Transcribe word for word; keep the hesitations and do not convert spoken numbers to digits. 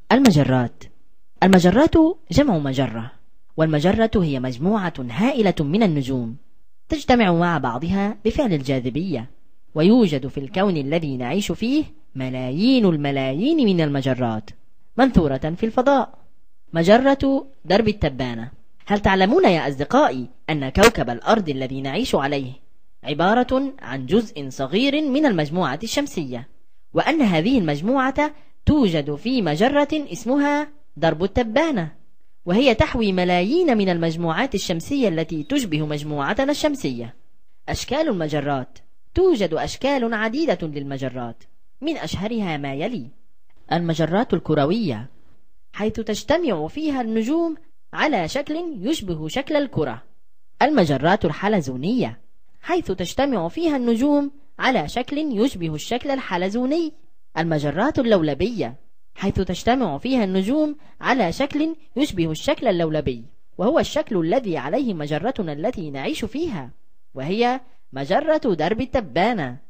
المجرات. المجرات جمع مجرة، والمجرة هي مجموعة هائلة من النجوم تجتمع مع بعضها بفعل الجاذبية، ويوجد في الكون الذي نعيش فيه ملايين الملايين من المجرات منثورة في الفضاء. مجرة درب التبانة. هل تعلمون يا أصدقائي أن كوكب الأرض الذي نعيش عليه عبارة عن جزء صغير من المجموعة الشمسية، وأن هذه المجموعة توجد في مجرة اسمها درب التبانة، وهي تحوي ملايين من المجموعات الشمسية التي تشبه مجموعتنا الشمسية. أشكال المجرات. توجد أشكال عديدة للمجرات، من أشهرها ما يلي: المجرات الكروية، حيث تجتمع فيها النجوم على شكل يشبه شكل الكرة. المجرات الحلزونية، حيث تجتمع فيها النجوم على شكل يشبه الشكل الحلزوني. المجرات اللولبية، حيث تجتمع فيها النجوم على شكل يشبه الشكل اللولبي، وهو الشكل الذي عليه مجرتنا التي نعيش فيها، وهي مجرة درب التبانة.